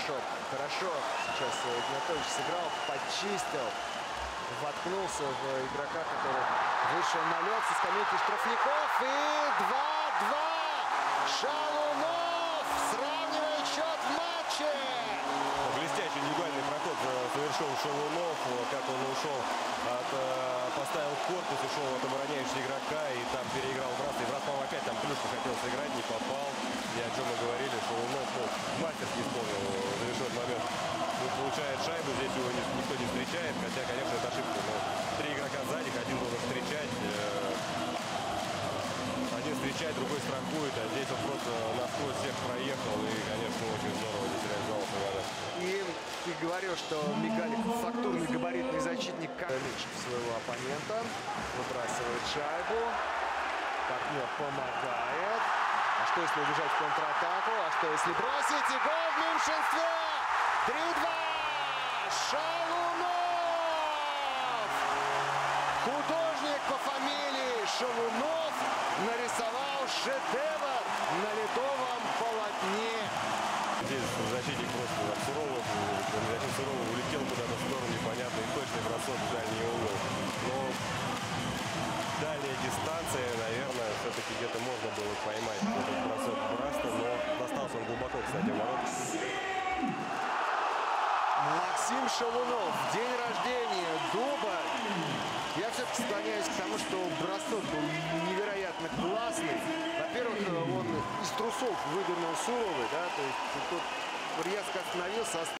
Хорошо сейчас Игнатович сыграл, почистил, воткнулся в игрока, который вышел на лед со скамейки штрафников. И 2-2. Шалунов сравнивает счет в матче. Блестящий индивидуальный проход совершил Шалунов. Как он ушел, поставил корпус, ушел от обороняющего игрока и там переиграл Брас. И Брас, по-моему, опять там плюшку хотел сыграть, не попал. И о чем мы говорили, Шалунов мастерски исполнил, завершил момент. Он получает шайбу, здесь его никто не встречает, хотя, конечно, это ошибка. Но 3 игрока сзади, один должен встречать. Один встречает, другой страхует, а здесь он просто насквозь всех проехал. И, конечно, очень здорово здесь реализовался вода. И ты говорил, что Мигалик фактурный габаритный защитник лучше своего оппонента. Выбрасывает шайбу. Партнер помогает. А что если убежать в контратаку? А что если бросить? И гол в меньшинстве! 3-2! Шалунов! Художник по фамилии Шалунов нарисовал шедевр на ледовом полотне. Здесь защитник просто Суровый. Суровый улетел куда-то в сторону, непонятно. И точный бросок в дальний угол. Но дальняя дистанция, наверное, все-таки где-то можно было поймать этот бросок Браста. Но достался он глубоко, кстати, в ворот. Максим Шалунов, день рождения, дубль. Я все-таки склоняюсь к тому, что бросок был невероятно классный. Во-первых, он из трусов выдернул Суровый, да, то есть тут резко остановился.